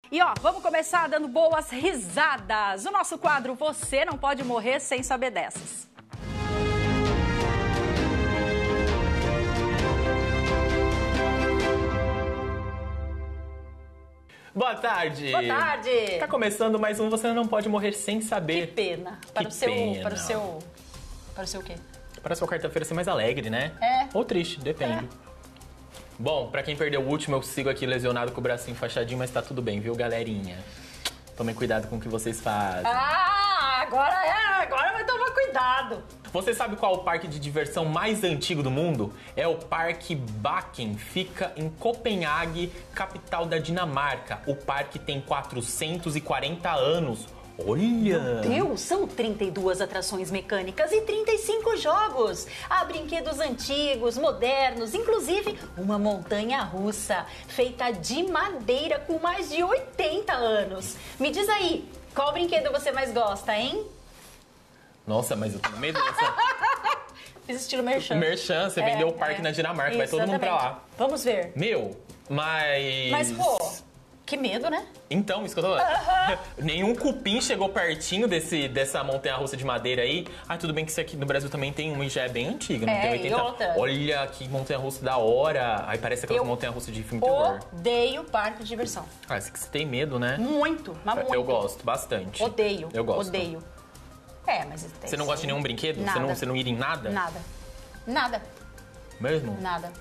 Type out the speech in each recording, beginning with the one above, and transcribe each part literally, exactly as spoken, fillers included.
E ó, vamos começar dando boas risadas. O nosso quadro Você Não Pode Morrer Sem Saber Dessas. Boa tarde! Boa tarde! Tá começando mais um Você Não Pode Morrer Sem Saber. Que pena. Para que o seu, pena. para o seu, para o seu quê? Para a sua quarta-feira ser mais alegre, né? É. Ou triste, depende. É. Bom, pra quem perdeu o último, eu sigo aqui lesionado com o bracinho fachadinho, mas tá tudo bem, viu, galerinha? Tomem cuidado com o que vocês fazem. Ah, agora é, agora vai tomar cuidado. Você sabe qual é o parque de diversão mais antigo do mundo? É o Parque Bakken, fica em Copenhague, capital da Dinamarca. O parque tem quatrocentos e quarenta anos. Olha! Meu Deus, são trinta e duas atrações mecânicas e trinta e cinco jogos. Há brinquedos antigos, modernos, inclusive uma montanha-russa feita de madeira com mais de oitenta anos. Me diz aí, qual brinquedo você mais gosta, hein? Nossa, mas eu tô com medo dessa... Fiz estilo merchan. Merchan, você É, vendeu o parque é. na Dinamarca, Isso, vai todo mundo pra lá. Vamos ver. Meu, mas... Mas, pô, que medo, né? Então, isso que eu tô falando. Uh-huh. Nenhum cupim chegou pertinho desse, dessa montanha-russa de madeira aí. Ah, tudo bem que isso aqui no Brasil também tem uma e já é bem antiga, não é, tem oitenta. E outra. Olha que montanha-russa da hora. Aí parece aquelas montanha-russa de filme terror. Odeio parque de diversão. Ah, esse que você tem medo, né? Muito, mas muito. Eu gosto, bastante. Odeio. Eu gosto. Odeio. É, mas... Você não gosta de nenhum brinquedo? Nada. Você não, você não iria em nada? Nada. Nada. Mesmo? Nada.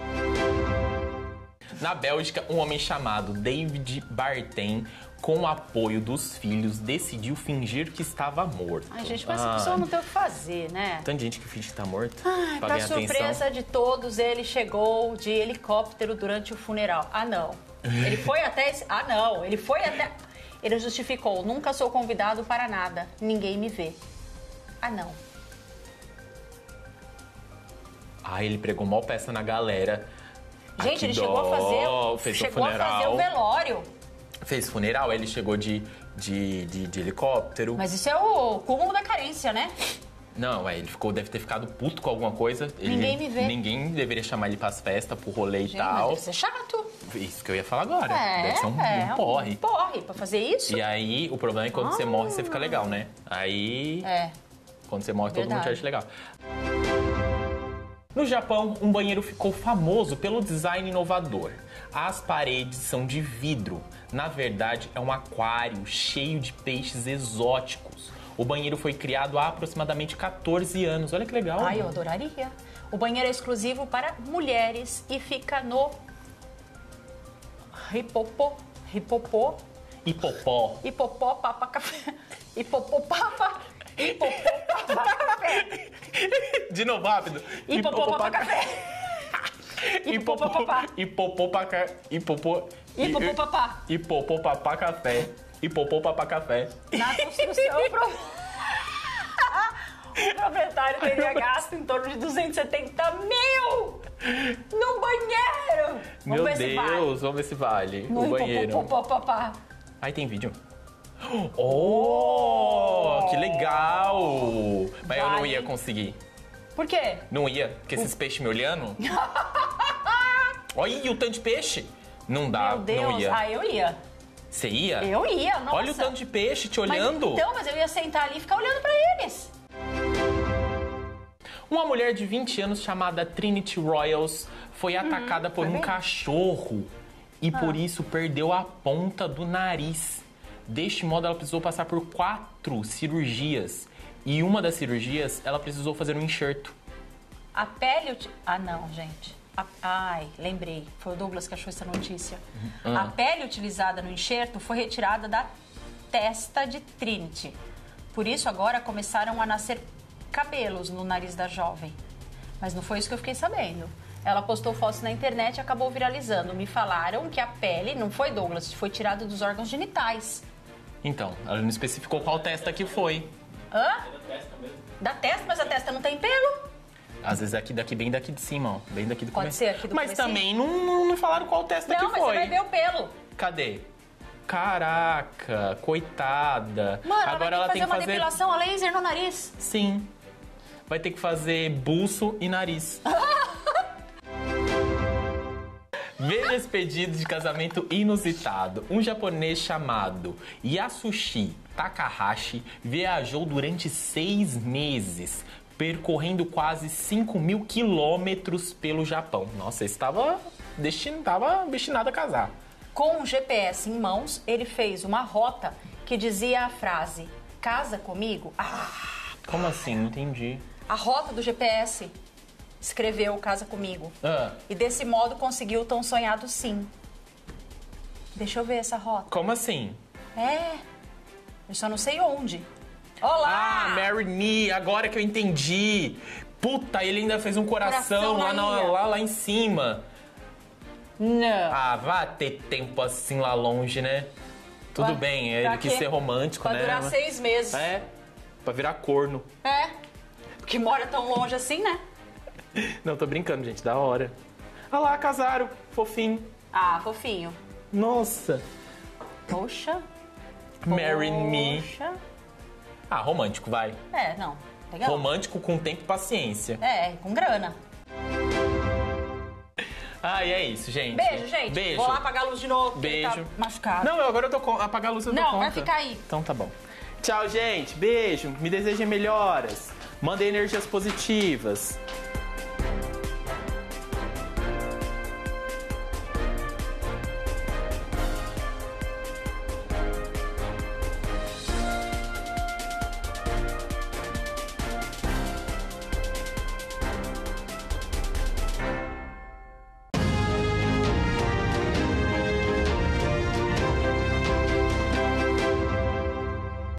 Na Bélgica, um homem chamado David Barten, com o apoio dos filhos, decidiu fingir que estava morto. Ai, gente, mas essa pessoa não tem o que fazer, né? Tanta gente que finge que tá morto. Ai, pra pra ganhar surpresa atenção. de todos, ele chegou de helicóptero durante o funeral. Ah, não. Ele foi até... Esse... Ah, não. Ele foi até... Ele justificou, nunca sou convidado para nada, ninguém me vê. Ah, não. Ah, ele pregou mal peça na galera. Gente, Ai, ele dó. chegou a fazer, Fez chegou o a fazer o funeral. velório. Fez funeral, ele chegou de, de, de, de helicóptero. Mas isso é o cúmulo da carência, né? Não, é, ele ficou, deve ter ficado puto com alguma coisa. Ele, Ninguém me vê. Ninguém deveria chamar ele pras festas, pro rolê Gente, e mas tal. deve ser chato. Isso que eu ia falar agora. É, deve ser um, é, um porre. Um porre pra fazer isso. E aí, o problema é que quando Ah. você morre, você fica legal, né? Aí, É. quando você morre, todo mundo te Verdade. acha legal. No Japão, um banheiro ficou famoso pelo design inovador. As paredes são de vidro. Na verdade, é um aquário cheio de peixes exóticos. O banheiro foi criado há aproximadamente quatorze anos. Olha que legal. Ai, eu adoraria. O banheiro é exclusivo para mulheres e fica no Hipopó, Hipopó, Hipopó. Hipopó Papa Café. Hipopó Papa, Hipopó Papa Café. De novo, rápido. Hipopó Papa Café. Hipopó Papá. Hipopó Papá. Hipopó. Hipopó Papá. Hipopó Papá Café. Hipopó Papá Café. Na construção, o pro- o proprietário teria gasto em torno de duzentos e setenta mil no banheiro. Vamos Meu ver se vale. Deus, vamos ver se vale. No O banheiro. Hipopó Papá. Aí tem vídeo. Oh, que legal! Mas eu não Vale. ia conseguir. Por quê? Não ia, porque esses peixes me olhando. Olha e o tanto de peixe. Não dá, Meu Deus, não ia. ah, eu ia. Você ia? Eu ia, nossa. Olha o tanto de peixe te Mas, olhando. então, mas eu ia sentar ali e ficar olhando pra eles. Uma mulher de vinte anos chamada Trinity Royals foi atacada por foi um bem. cachorro e por isso perdeu a ponta do nariz. Deste modo, ela precisou passar por quatro cirurgias. E uma das cirurgias, ela precisou fazer um enxerto. A pele... uti- Ah, não, gente. A- Ai, lembrei. Foi o Douglas que achou essa notícia. Ah. A pele utilizada no enxerto foi retirada da testa de Trinity. Por isso, agora começaram a nascer cabelos no nariz da jovem. Mas não foi isso que eu fiquei sabendo. Ela postou fotos na internet e acabou viralizando. Me falaram que a pele, não foi, Douglas, foi tirada dos órgãos genitais. Então, ela não especificou qual testa que foi. Hã? Da testa, mas a testa não tem pelo. Às vezes aqui daqui, bem daqui de cima, ó. Bem daqui do Pode começo. ser aqui do Mas comecinho? também não, não, não falaram qual testa Não, que mas foi. você vai ver o pelo. Cadê? Caraca, coitada. Mano, Agora ela ela vai ter que fazer uma depilação a laser no nariz. Sim. Vai ter que fazer buço e nariz. Veja esse pedido de casamento inusitado. Um japonês chamado Yasushi Takahashi viajou durante seis meses, percorrendo quase cinco mil quilômetros pelo Japão. Nossa, esse estava destin... destinado a casar. Com o G P S em mãos, ele fez uma rota que dizia a frase: casa comigo? Ah! Como assim? Não entendi. A rota do G P S escreveu casa comigo. Ah. E desse modo conseguiu o tão sonhado sim. Deixa eu ver essa rota. Como assim? É, eu só não sei onde. Olá! Ah, Marry Me, agora que eu entendi. Puta, ele ainda fez um coração, Coração lá, na na- ilha. lá, lá em cima. Não. Ah, vá ter tempo assim lá longe, né? Tudo Ué, bem, pra ele quis quê? ser romântico, Pra né? durar seis meses. É, pra virar corno. É. Porque mora tão longe assim, né? Não, tô brincando, gente, da hora. Olha lá, casaram, fofinho. Ah, fofinho. Nossa. Poxa. Marry Me. Poxa. Ah, romântico, vai. É, não. Legal. Romântico com tempo e paciência. É, com grana. Ah, e é isso, gente. Beijo, gente. Beijo. Vou lá apagar a luz de novo, porque ele Beijo. tá machucado. Não, eu agora eu tô com... apagar a luz, eu tô Não, conta. vai ficar aí. Então tá bom. Tchau, gente. Beijo. Me desejem melhoras. Mandem energias positivas.